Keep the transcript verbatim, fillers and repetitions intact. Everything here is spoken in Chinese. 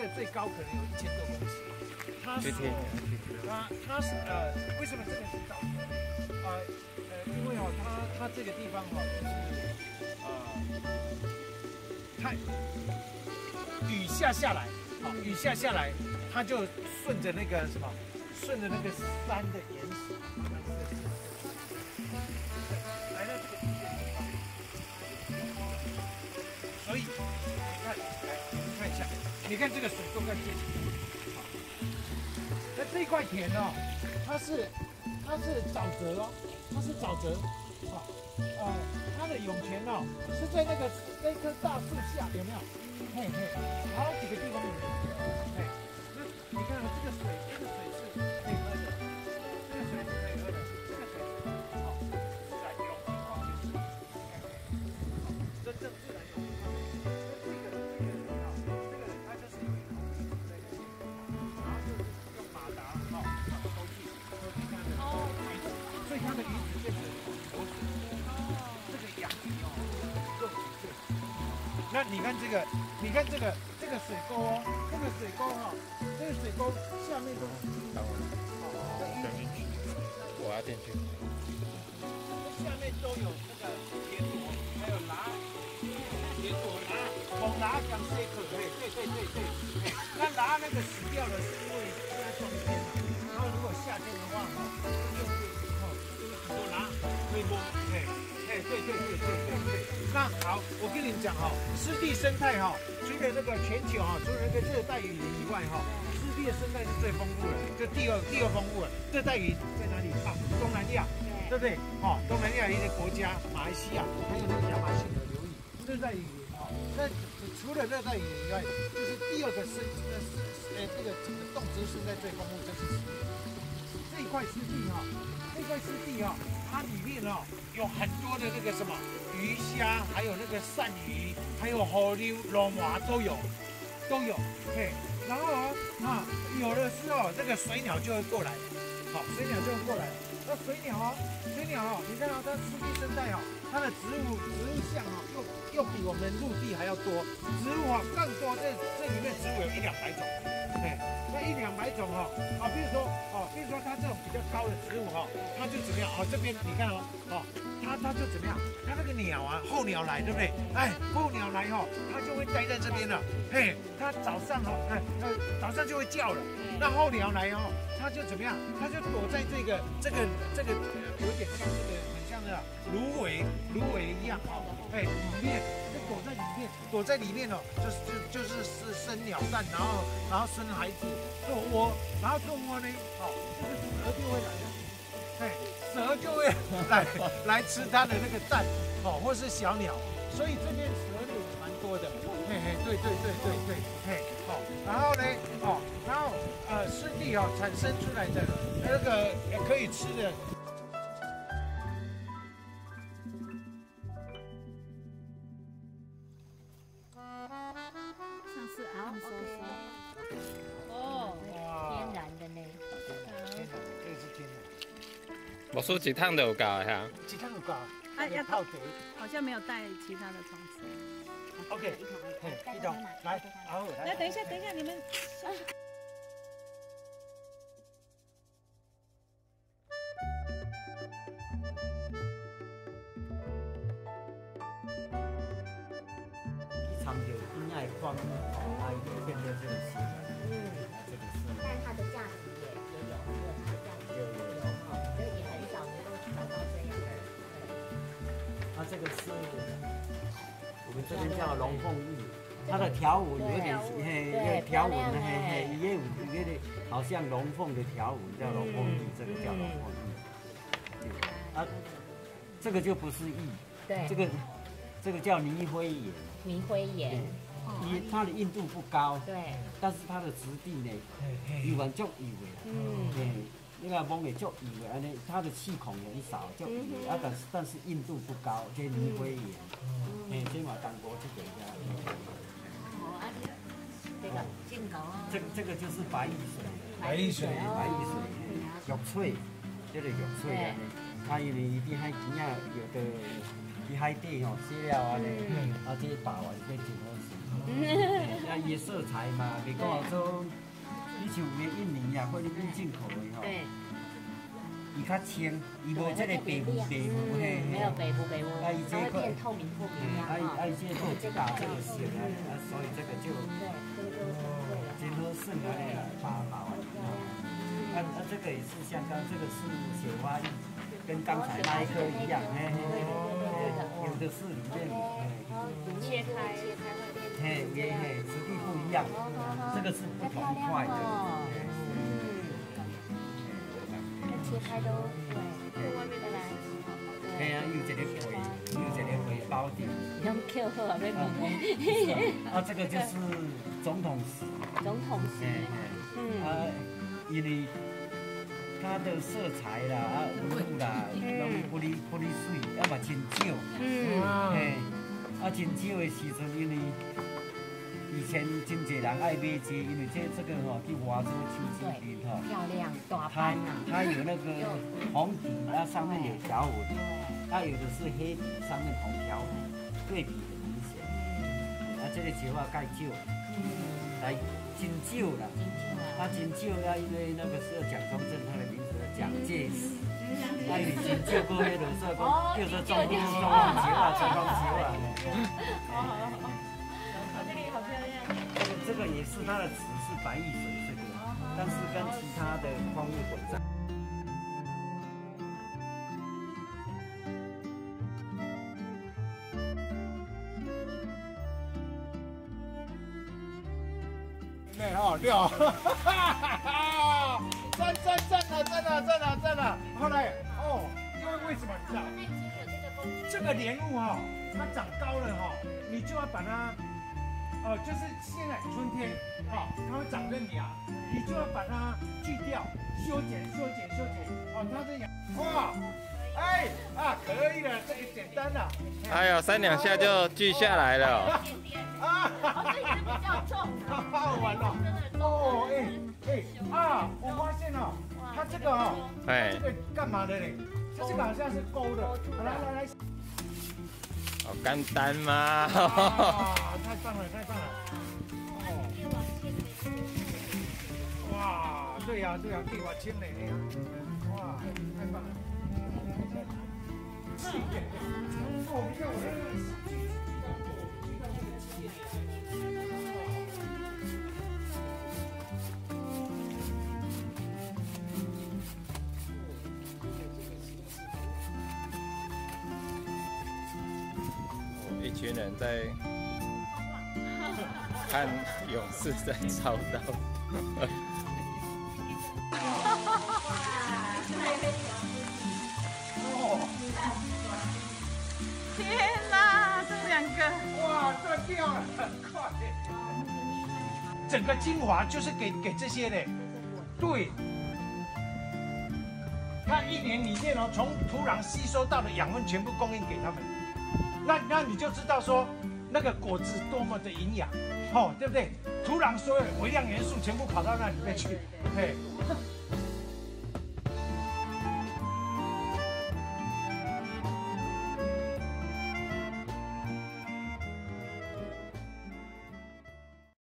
个最高可能有一千多公尺。它是它它是呃，为什么这个是沼泽？呃呃，因为哦，它它这个地方哦，就是呃，它雨下下来，好、哦，雨下下来，它就顺着那个什么，顺着那个山的岩石慢慢渗入，来到这个地方。所以你看，来看一下，你看这个水沟跟这些。那这块田哦，它是它是沼泽哦，它是沼泽，啊，呃，它的涌泉哦是在那个那棵大树下，有没有？嘿嘿，好几个地方有，嘿，那你看啊，这个水，这个水是可以喝的，这个水是可以喝的，这个水好，自然有机矿泉水，真正自然有机矿泉水，那这个这个啊，这个它就是有一口气在这里，然后就是用马达哦，把它抽气，抽气它的鱼子，所以它的鱼子变成活水，这个养鱼哦，更鱼最。那你看这个，你看这个这个水沟哦，这个水沟哈、哦，这个水沟下面都是金的，掉进去，我要进去。下面都有这个田螺，还有拿田螺拿猛拿讲这个，对对对对对。那拿那个死掉了，是因为现在冬天嘛，然后如果夏天的话哈，就会哦，就是多拿可以摸，哎哎对对对对对对。那好，我跟你们讲哈、哦，湿地生态哈、哦，除了这个全球哈、哦，除了这个热带雨林以外哈、哦，湿地的生态是最丰富的，就第二第二丰富的。热带雨在哪里啊？东南亚，对不对？哦，东南亚一些国家，马来西亚还有那个亚马逊河流域，热带雨林哦。那除了热带雨林以外，就是第二个生呃呃这个整个动植物生态最丰富就是湿地。这一块湿地哈、哦，这块湿地哈、哦，它里面哦有很多的那个什么。鱼虾，还有那个鳝鱼，还有河溜、龙麻都有，都有。嘿，然后啊啊，有的时候这个水鸟就会过来，好，水鸟就会过来。那水鸟啊，水鸟啊，你看到它湿地生态啊，它的植物植物相啊，又又比我们陆地还要多，植物啊更多。这这里面植物有一两百种，嘿，那一两百种哈啊，比如说哦，比如说它这种比较高的植物哈，它就怎么样哦？这边你看哦，哦。它它就怎么样？它那个鸟啊，候鸟来，对不对？哎，候鸟来哈、哦，它就会待在这边了。嘿，它早上哈、哦，呃呃，早上就会叫了。那候鸟来哦，它就怎么样？它就躲在这个这个这个，有点像这个很像那芦苇芦苇一样哦，哎，里面就躲在里面，躲在里面哦，就是就就是是生鸟蛋，然后然后生孩子做窝，然后做窝呢，哦，这个蛇就会来了。哎，蛇就会来来吃它的那个蛋，哦，或是小鸟，所以这边蛇类也蛮多的，嘿嘿，对对对对对，嘿，好、哦，然后呢，哦，然后呃，湿地哦产生出来的那个也可以吃的。 上次阿姆说说，哦，天然的呢， 天然的，这个是天然的。 无输一趟就有够呀。 一趟有够， 啊，要泡茶。 好像没有带其他的虫子。 OK， 嘿，一桶来，好， 来，等一下，等一下，你们。 一场有因爱荒芜，它也变成这个是，嗯，这个是。 但它的价值也也有，也有它的价值，有有有哈，所以也很少能够找到这样的。 它这个是我们这边叫龙凤翼，它的条纹有点嘿，条纹嘿嘿，也有有点好像龙凤的条纹，叫龙凤翼，这个叫龙凤翼。啊，这个就不是翼， 对， 这个这个叫泥灰岩。 泥灰岩， 你它的硬度不高， 对， 但是它的质地呢，有完足油的，嗯，那个蒙也足油的，安尼它的气孔很少，足油的，啊，但是但是硬度不高，这泥灰岩，嘿，这嘛当国这个呀。 哦，啊，这个镜头啊， 这这个就是白玉水， 白玉水， 白玉水，玉翠，这个玉翠啊，它因为伫海边啊，有的。伫海底吼，洗了安尼，啊，这打完这真好吃。 啊，伊的色彩嘛，袂讲说，你像有印尼啊，菲律宾进口的吼， 对， 伊较清，伊无这个白雾白雾嘿。 没有北部北部， 啊，伊这它会个变透明透明啊，伊哈。 啊，伊这个就打这个线啊，啊，所以这个就对，这个就是对了。 真好顺啊，嘞啦，八毛啊。啊啊，这个也是像刚这个是雪花玉，跟刚才那一颗一样，嘿嘿嘿，有的是里面， 切开切开会变嘿嘿嘿，质地不一样，这个是不同块的。 切开都对，外面的来。 嘿啊，有一个皮，有一个皮包底。 用 Q 好啊，要问啊，这个就是总统石。 总统石。 嗯。啊，因为它的色彩啦、啊纹路啦，拢不离不离水，要嘛真少。嗯。嘿，啊真少的时阵，因为以前真侪人爱买这，因为这这个吼去外州秋季林吼。 漂亮，大它斑啊。 它有那个红底，啊上面有条纹，它有的是黑底，上面红条纹，对比很明显。啊，这个石啊介少，来真少啦。它真少啊，因为那个时候蒋中正他的名字叫蒋介石，啊因为真少过迄落说讲叫做中风中风石啊，中风石啊。 这里好漂亮。 这个这个也是它的籽是白玉水这个，但是跟其他的矿物混在。 对哦，六，赞赞赞了，赞了，赞了，赞了。后来哦，因为为什么你知道？这个莲雾哈，它长高了哈，你就要把它，呃，就是现在春天，哈，它会长根芽，你就要把它锯掉，修剪，修剪，修剪，哦，它这样，哇，哎啊，可以了，这个简单了。 哎呦，三两下就锯下来了。 啊， 这个比较重， 好好玩哦。哦，哎哎啊，我发现哦，它这个哦， 哎这个干嘛的嘞？它这个好像是勾的。来来来。 好简单嘛。 啊，太棒了，太棒了。哦。哇，对呀对呀，地瓦清嘞，哎呀，哇，太棒了。哦，你看我这个。 一群人在看勇士在操刀。 天哪，这两个， 哇，这掉了很快。整个精华就是给给这些的，对。它一年里面哦，从土壤吸收到的养分全部供应给他们。那那你就知道说，那个果子多么的营养，哦，对不对？土壤所有微量元素全部跑到那里面去，对。